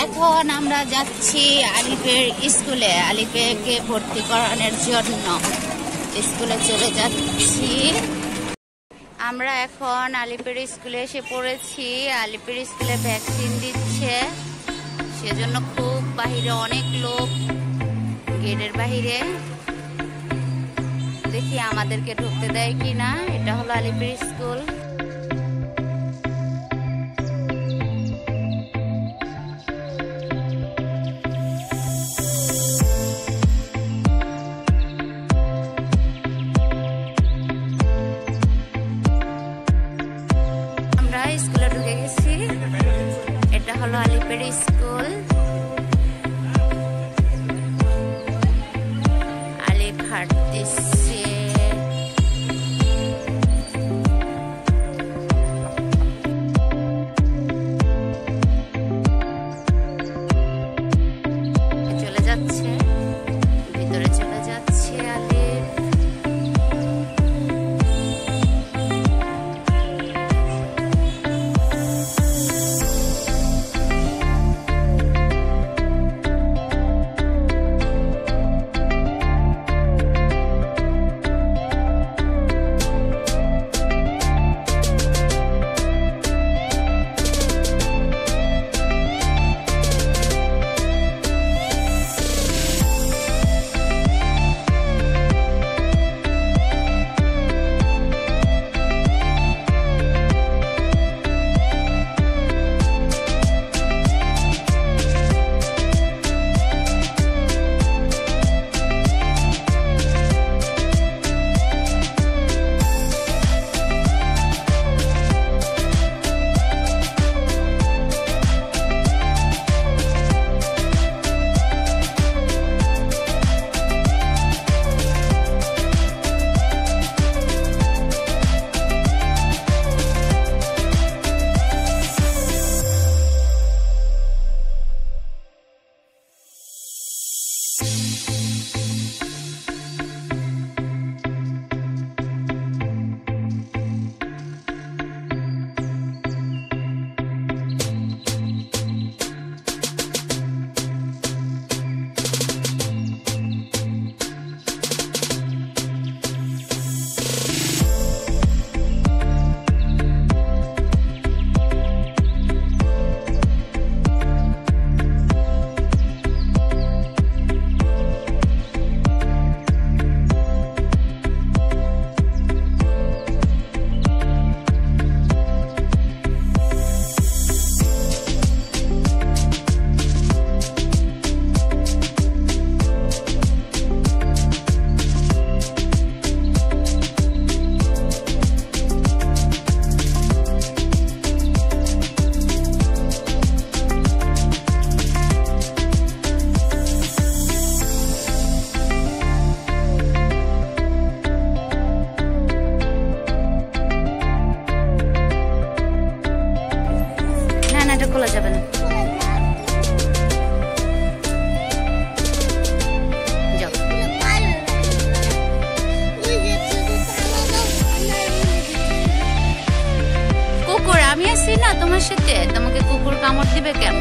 এখন আমরা যাচ্ছি আলিফের স্কুলে, আলিফকে ভর্তি করানোর জন্য স্কুলে চলে যাচ্ছি। আমরা এখন আলিফের স্কুলে এসে পড়েছি। আলিফের স্কুলে ভ্যাকসিন দিচ্ছে, সেজন্য খুব বাহিরে অনেক লোক, গেটের বাহিরে। দেখি আমাদেরকে ঢুকতে দেয় কিনা। এটা হলো আলিফের স্কুল। আমরা স্কুলে ঢুকে গেছি। এটা হলো আলিফের স্কুল। আলিফ হাঁটতেছে। চলে যাচ্ছে, ভিতরে চলে যাচ্ছে আলিফ। এটা খোলা যাবে না। কুকুর, আমি আছি না তোমার সাথে, তোমাকে কুকুর কামড় দিবে কেন?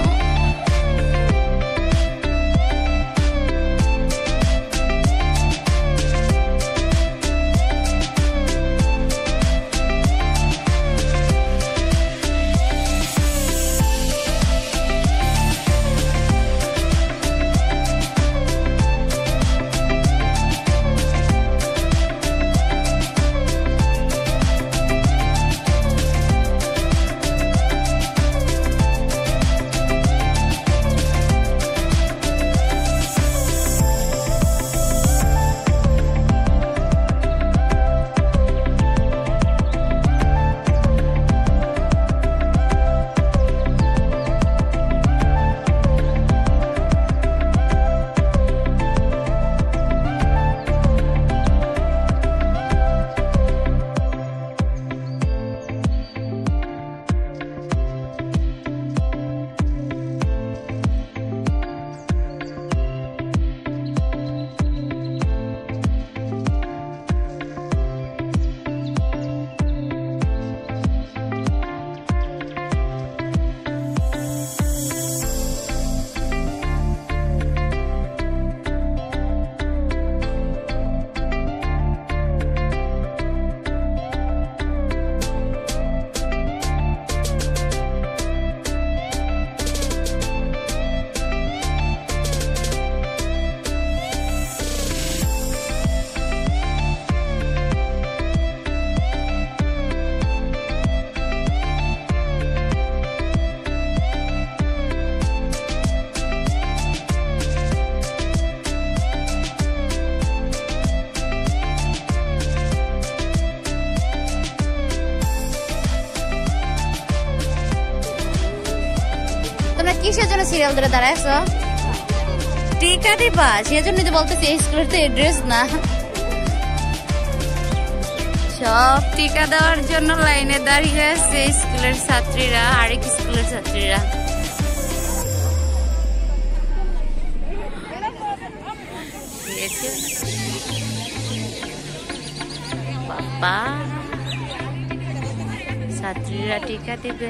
কিসের জন্য সিরিয়াল ধরে দাঁড়াইছো? টিকা দিবা, সেজন্যই তো বলতেছি এই স্কুলের তো এড্রেস না। সব টিকা দেওয়ার জন্য লাইনে দাঁড়িয়ে আছে স্কুলের ছাত্রীরা, আরেক স্কুলের ছাত্রীরা। বাবা, ছাত্রীরা টিকা দিবে।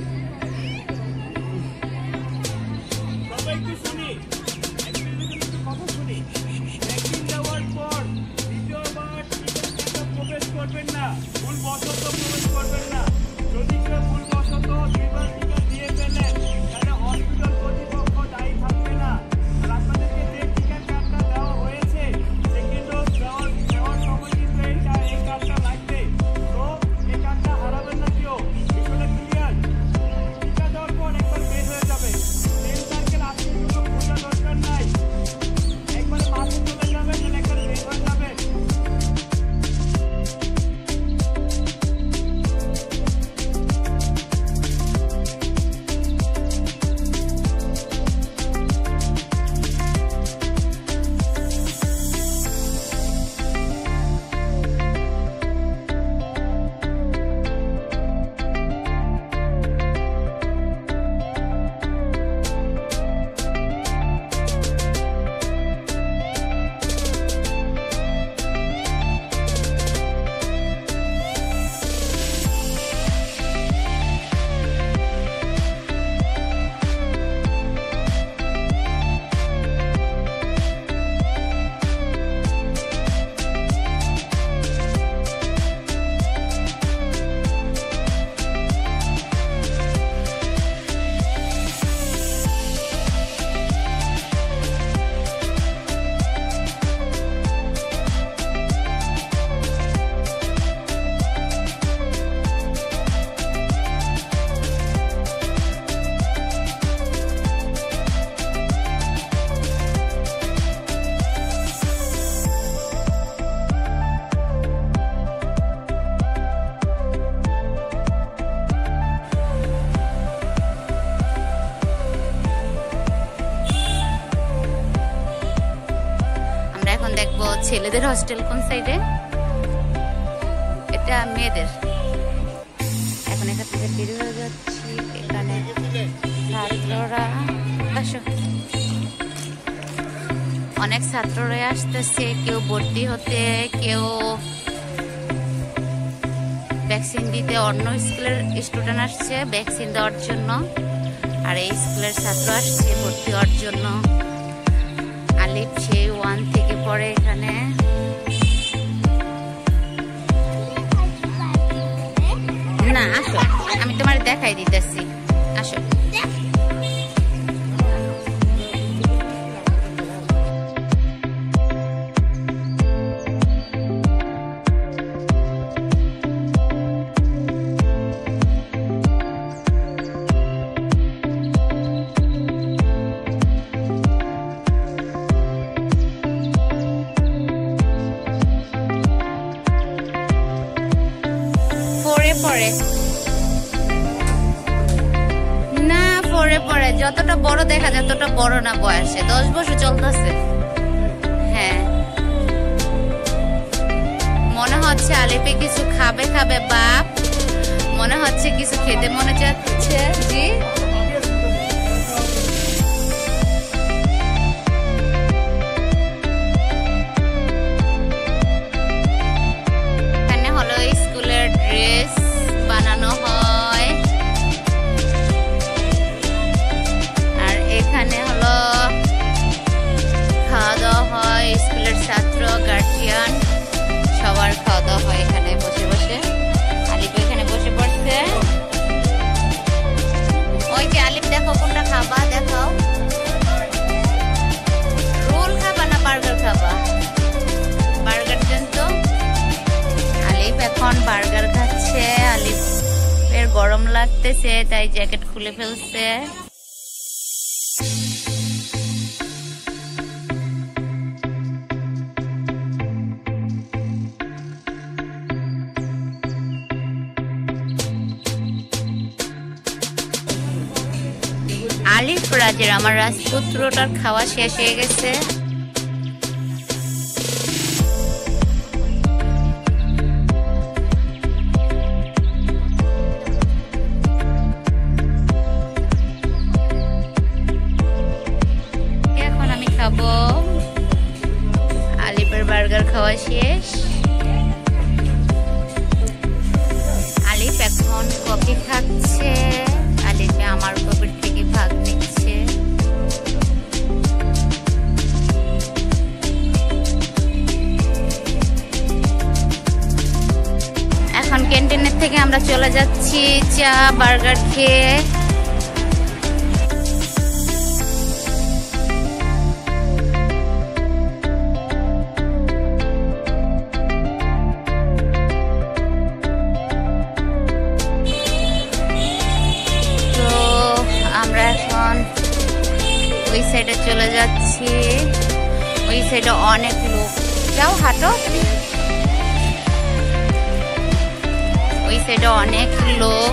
দেখবো ছেলেদের হস্টেল কোন সাইডে, এটা মেয়েদের। এখন এখান থেকে বের হয়ে যাচ্ছি। এখানে ছাত্ররা অনেক ছাত্ররা আসতেছে, কেউ ভর্তি হতে, কেউ ভ্যাকসিন দিতে। অন্য স্কুলের স্টুডেন্ট আসছে ভ্যাকসিন দেওয়ার জন্য, আর এই স্কুলের ছাত্র আসছে ভর্তি হওয়ার জন্য। আলিফ সেই 1 থেকে পড়ে এখানে। না আসো, আমি তোমার দেখাই দিতেছি, আসো। পরে না, পরে পরে যতটা বড় দেখা যায় ততটা বড় না বয়সে, 10 বছর চলতেছে। হ্যাঁ, মনে হচ্ছে আলিপে কিছু খাবে খাবে বাপ, মনে হচ্ছে কিছু খেতে মনে চাচ্ছে। জি এখানে হলো স্কুলের ড্রেস বানানো হয়, আর এখানে হলো খাওয়া দাওয়া হয়। স্কুলের ছাত্র, গার্জিয়ান সবার খাওয়া দাওয়া হয় এখানে বসে বসে। আলিপ এখানে বসে পড়ছে। ওই যে আলিপ, দেখো কোনটা খাবা, দেখাও। রোল খাবা না বার্গার খাবা? বার্গার দেন তো। আলিপ এখন বার্গার খাচ্ছে। আলিপ এর গরম লাগতেছে তাই জ্যাকেট খুলে ফেলছে। আলিফ রাজের আমার রাজপুত্রটার খাওয়া শেষ হয়ে গেছে। এখন আমি খাবো। আলিপের বার্গার খাওয়া শেষ। আলিপ এখন কফি খাচ্ছে। আলিপে আমার কফির থেকে ভাগ নিচ্ছে। এখন ক্যান্টিনের থেকে আমরা চলে যাচ্ছি চা বার্গার খেয়ে। আমরা এখন ওই সাইডে চলে যাচ্ছি। ওই সাইডে অনেক লোক। যাও হাঁটো। ওই সাইডে অনেক লোক।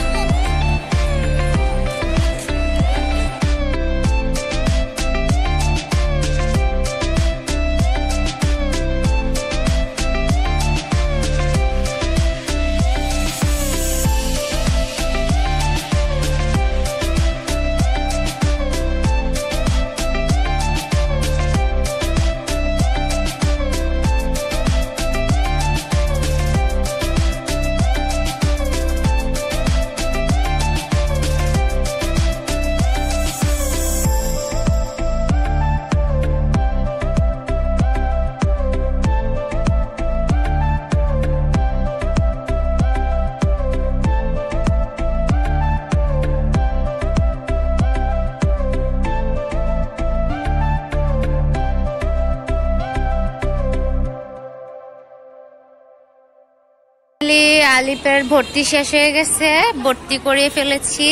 আলিপের ভর্তি শেষ হয়ে গেছে। ভর্তি করিয়ে ফেলেছি।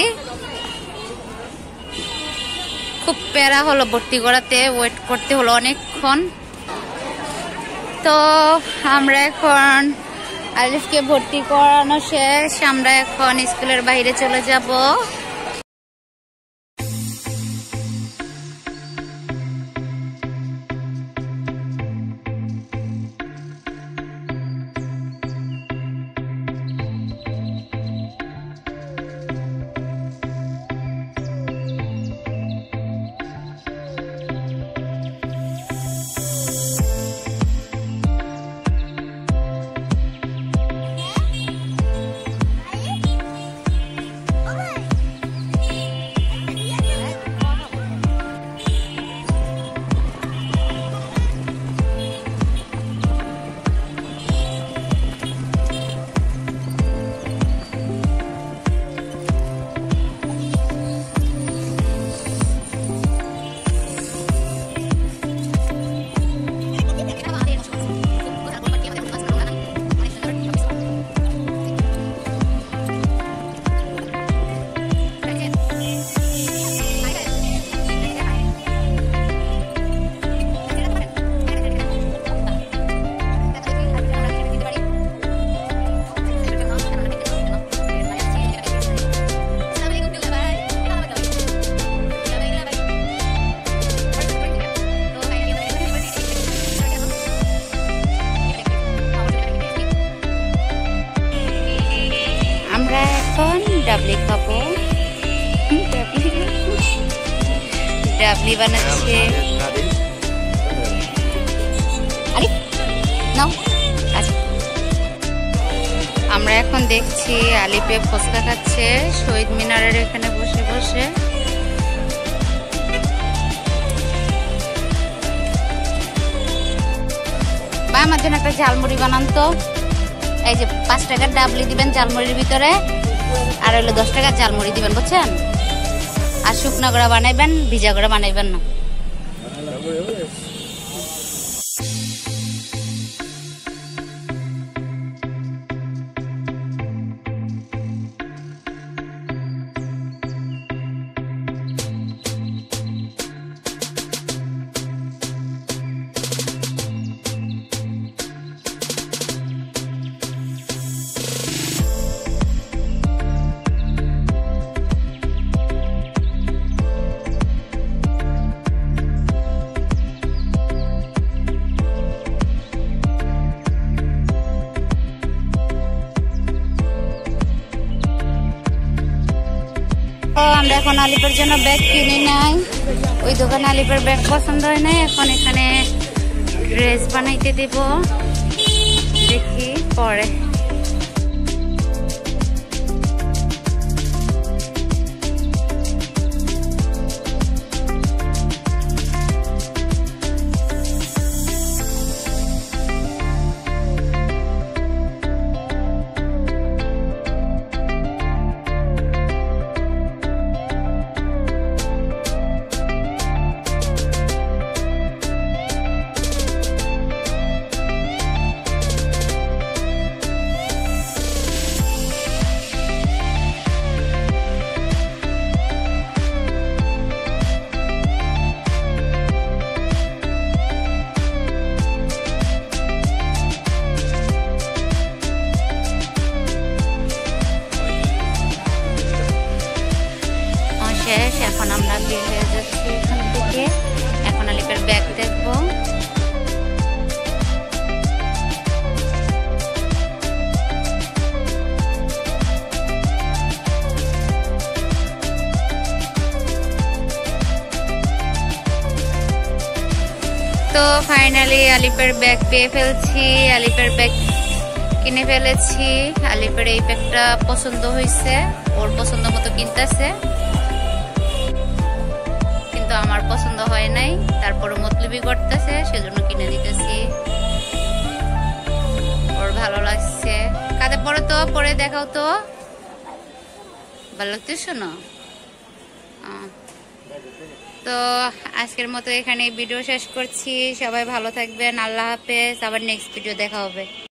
খুব প্যারা হলো ভর্তি করাতে। ওয়েট করতে হলো অনেকক্ষণ। তো আমরা এখন আলিফকে ভর্তি করানো শেষ। আমরা এখন স্কুলের বাইরে চলে যাব। ডাবলি খাবো। ডাবলি বানাচ্ছে। আরে নাও। আচ্ছা, আমরা এখন দেখছি আলিপে ফুচকা খাচ্ছে শহীদ মিনারের এখানে বসে বসে। বা আমার জন্য একটা ঝালমুড়ি বানান তো। এই যে 5 টাকার ডাবলি দিবেন ঝালমুড়ির ভিতরে, আর হলো 10 টাকার ঝালমুড়ি দিবেন, বুঝছেন? আর শুকনা করে বানাইবেন, ভিজা করে বানাইবেন না। এখন আলিপের জন্য ব্যাগ কিনি নাই, ওই দোকানে আলিপের ব্যাগ পছন্দ হয় নাই। এখন এখানে ড্রেস বানাইতে দেব, দেখি পরে। এখন আমরা বের হয়ে যাচ্ছি এখান থেকে। এখন আলিপের ব্যাগ দেখব। তো ফাইনালি আলিপের ব্যাগ পেয়ে ফেলছি, আলিপের ব্যাগ কিনে ফেলেছি। আলিপের এই ব্যাগটা পছন্দ হয়েছে, ওর পছন্দ মতো কিনতেছে, আমার পছন্দ হয় নাই, তারপরে মতলবি করতেছে, সেজন্য কিনে দিতেছি। ওর ভালো লাগছে। কাঁধে পরে তো, পরে দেখাও তো, ভালো লাগতেছে না? তো আজকের মতো এখানে ভিডিও শেষ করছি। সবাই ভালো থাকবেন, আল্লাহ হাফেজ। আবার নেক্সট ভিডিও দেখা হবে।